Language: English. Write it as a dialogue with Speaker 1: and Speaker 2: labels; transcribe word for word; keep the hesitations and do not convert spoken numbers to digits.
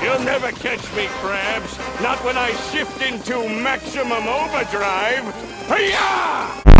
Speaker 1: You'll never catch me, Krabs. Not when I shift into maximum overdrive. Hi-ya!